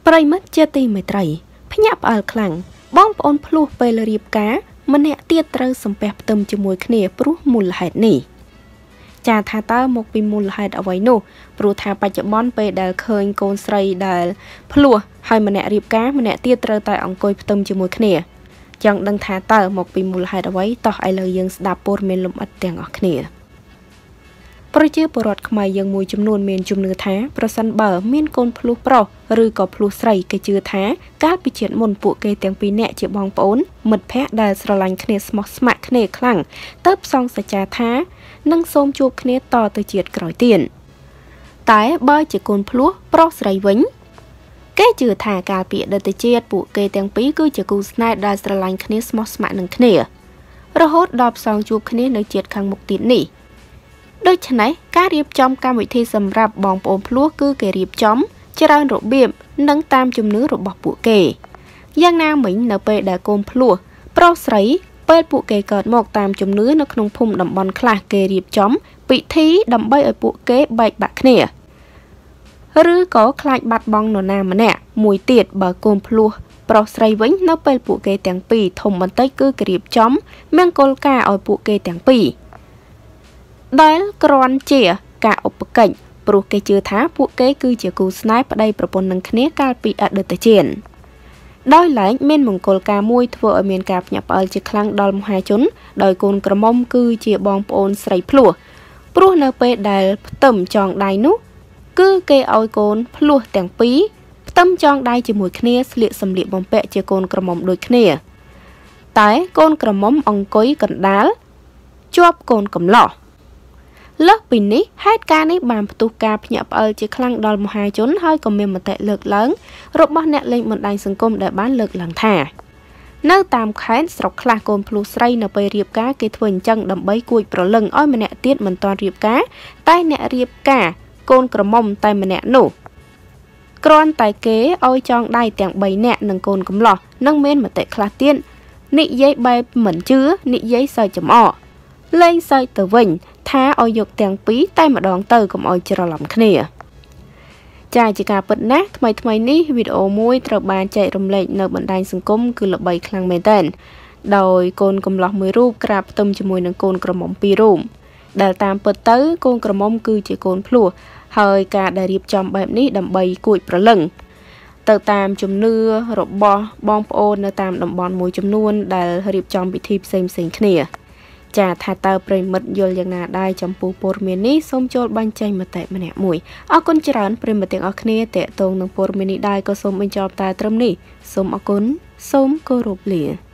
ប្រិមិត្តជាទីមេត្រីភ្ញាក់ផ្អើលខ្លាំងបងប្អូនភ្លោះពេលរៀបការម្នាក់ទៀតត្រូវសំពះផ្ទឹមជាមួយគ្នាព្រោះមូលហេតុនេះចាថាតើមកពីមូលហេតុអ្វីនោះព្រោះថាបច្ចុប្បន្នពេលដែលឃើញកូនស្រីដែលភ្លោះហើយម្នាក់រៀបការម្នាក់ទៀតត្រូវតែអង្គុយផ្ទឹមជាមួយគ្នាចង់ដឹងថាតើមកពីមូលហេតុអ្វីតោះឥឡូវយើងស្ដាប់ព័ត៌មានលម្អិតទាំងអស់គ្នាប្រជាពលរដ្ឋខ្មែរយើងមួយចំនួនមានជំនឿថាប្រសិនបើមានកូនភ្លោះប្រុសឬក៏ភ្លោះស្រីគេជឿថាកាលពីជាតិមុនពួកគេទាំងពីរនាក់ជាបងប្អូនមិត្តភ័ក្តិដែលស្រឡាញ់គ្នាស្មោះស្ម័គ្រគ្នាខ្លាំងទើបសងសច្ចាថានឹងសូមជួបគ្នាតទៅជាតិក្រោយទៀតតែបើជាកូនភ្លោះប្រុសស្រីវិញគេជឿថាកាលពីអតីតជាតិពួកគេទាំងពីរគឺជាគូស្នេហ៍ដែលស្រឡាញ់គ្នាស្មោះស្ម័គ្រនឹងគ្នារហូតដល់ផ្សងជួបគ្នានៅជាតិខាងមុខទៀតនេះដូច្នេះការរៀបចំកម្មវិធីសម្រាប់បងប្អូនភ្លោះគឺគេរៀបចំច្រើនរបៀបនិងតាមជំនឿរបស់ពួកគេយ៉ាងណាមិញនៅពេលដែលកូនភ្លោះប្រុសស្រីពេលពួកគេកើតមកតាមជំនឿនៅក្នុងភូមិតំបន់ខ្លះគេរៀបចំពិធីដើម្បីឲ្យពួកគេបែកបាក់គ្នាឬក៏ខ្លាចបាត់បង់នរណាម្នាក់មួយទៀតបើកូនភ្លោះប្រុសស្រីវិញនៅពេលពួកគេទាំងពីរធំបន្តិចគឺគេរៀបចំមង្គលការឲ្យពួកគេទាំងពីរដែលគ្រាន់ជាការឧបកិច្ចព្រោះគេជឿថាពួកគេគឺជាគូស្នេហ៍ប្តីប្រពន្ធនឹងគ្នាកាលពីអតីតជាតិដោយឡែកមានមង្គលការមួយធ្វើឲ្យមានការភ្ញាក់ផ្អើលជាខ្លាំងដល់មហាជនដោយកូនក្រមុំគឺជាបងប្អូនស្រីភ្លោះព្រោះនៅពេលដែលផ្ទឹមចងដៃនោះគឺគេឲ្យកូនភ្លោះទាំងពីរផ្ទឹមចងដៃជាមួយគ្នាស្លៀកសម្លៀកបំពាក់ជាកូនក្រមុំដូចគ្នាតែកូនក្រមុំអង្គុយកណ្ដាលជាប់កូនកំឡោះលើសពីនេះហេតុការណ៍នេះបានផ្ទុះការភ្ញាក់ផ្អើលជាខ្លាំងដល់មហាជនហើយក៏មានមតិលើកឡើងរបស់អ្នកលេងបណ្ដាញសង្គមដែលបានលើកឡើងថានៅតាមខេត្តស្រុកខ្លះកូនភ្លោះស្រីនៅពេលរៀបការគេធ្វើអញ្ចឹងដើម្បីគួចប្រលឹងឲ្យម្នាក់ទៀតមិនទាន់រៀបការតែអ្នករៀបការកូនក្រមុំតែម្នាក់នោះគ្រាន់តែគេឲ្យចងដៃទាំង3នាក់នឹងកូនកំឡោះនឹងមានមតិខ្លះទៀតនិយាយបែបមិនជឿនិយាយសើចចំអកលេងសើចទៅវិញថាឲ្យយកទាំងពីរតែម្ដងទៅកុំឲ្យច្រឡំគ្នាចាជាការពិតណាស់ថ្មីនេះវីដេអូមួយត្រូវបានចែករំលែកនៅបណ្ដាញសង្គមគឺល្បីខ្លាំងមែនទែនដោយកូនកំឡោះមួយរូបក្រាបផ្ទឹមជាមួយនឹងកូនក្រមុំពីររូបដែលតាមពិតទៅកូនក្រមុំគឺជាកូនភ្លោះហើយការដែលរៀបចំបែបនេះដើម្បីគួចប្រលឹងទៅតាមជំនឿរបស់បងប្អូននៅតាមតំបន់មួយចំនួនដែលរៀបចំពិធីផ្សេងគ្នាចាថាតើប្រិមិត្តយល់យ៉ាងណាដែរចំពោះព័ត៌មាននេះសូមចូលបញ្ចេញមតិម្នាក់មួយអរគុណច្រើនប្រិមិត្តទាំងអស់គ្នាតេតងនឹងព័ត៌មាននេះដែរក៏សូមបញ្ចប់តែត្រឹមនេះសូមអរគុណសូមគោរពលា